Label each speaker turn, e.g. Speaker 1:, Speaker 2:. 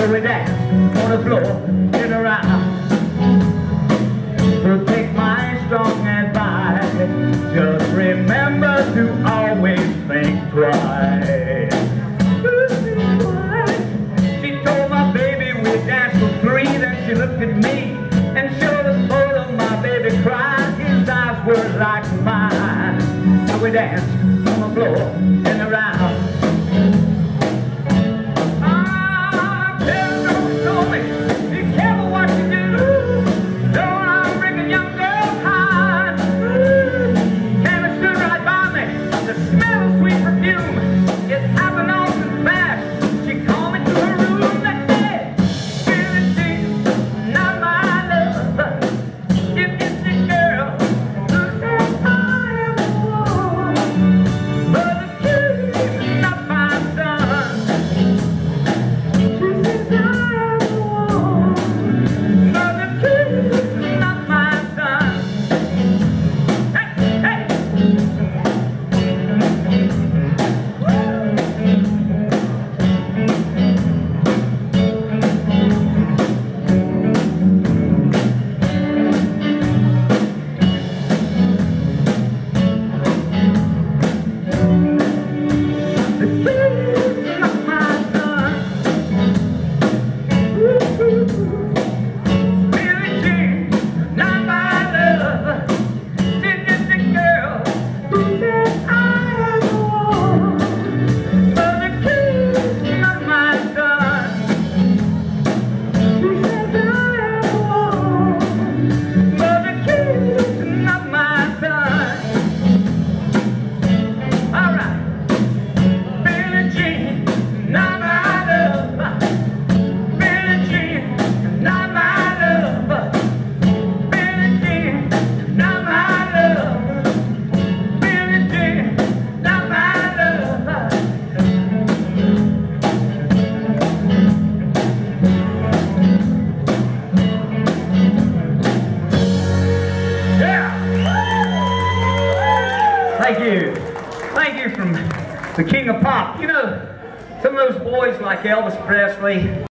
Speaker 1: So we dance on the floor in a round. So take my strong advice, just remember to always think twice. She told my baby we'd dance for free, then she looked at me and showed us both of my baby cried. His eyes were like mine. So we danced on the floor in a round. Thank you from the King of Pop. You know, some of those boys like Elvis Presley,